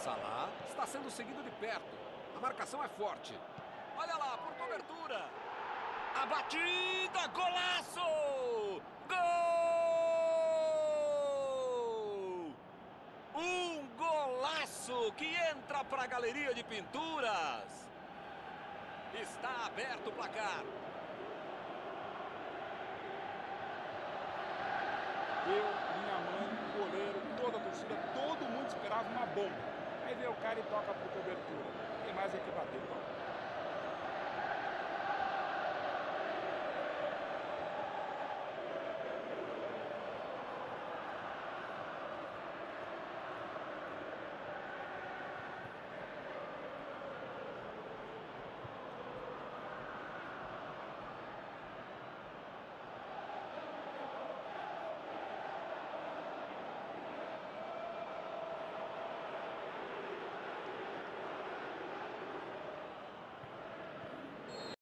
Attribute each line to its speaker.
Speaker 1: Salah está sendo seguido de perto. A marcação é forte. Olha lá, por cobertura. A batida, golaço! Gol! Um golaço que entra para a galeria de pinturas. Está aberto o placar.
Speaker 2: Eu, minha mãe, o goleiro, toda a torcida, todo mundo esperava uma bomba. Aí vem o cara e toca por cobertura. Tem mais é que bater, pau.